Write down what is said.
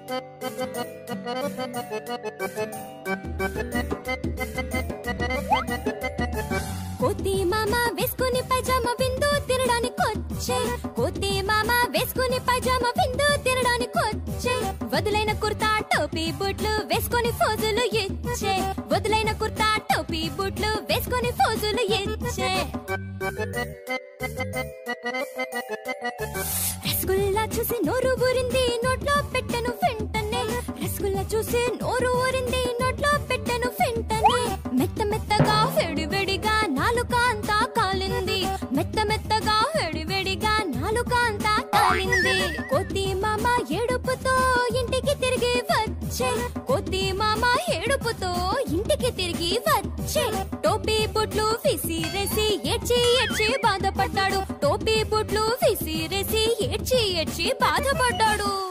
కోతి మామ వేసుకుని పైజామా విందు తినడానికొచ్చే, కోతి మామ వేసుకుని పైజామా విందు తినడానికొచ్చే, వదులైన కుర్తా టోపీ బూట్లు వేసుకొని ఫోజులు ఇచ్చే, వదులైన కుర్తా టోపీ బూట్లు వేసుకొని ఫోజులు ఇచ్చే. రసగుల్లా చూసి నోరు ఊరింది నోట్లో పెట్టెను వెంటనే, రసగుల్లా చూసి నోరు ఊరింది నోట్లో పెట్టెను వెంటనే. మెత్త మెత్తగా వేడివేడిగా నాలుక అంతా కాలింది, మెత్త మెత్తగా వేడివేడిగా నాలుక అంతా కాలింది. కోతి మామ ఏడుపుతో ఇంటికి తిరిగి వచ్చే, కోతి మామ ఏడుపుతో ఇంటికి తిరిగి వచ్చే. టోపీ బుట్లు విసిరేసి ఏడ్చి ఏడ్చి బాధపడ్డాడు, టోపీ బుట్లు విసిరేసి ఏడ్చి ఏడ్చి బాధపడ్డాడు.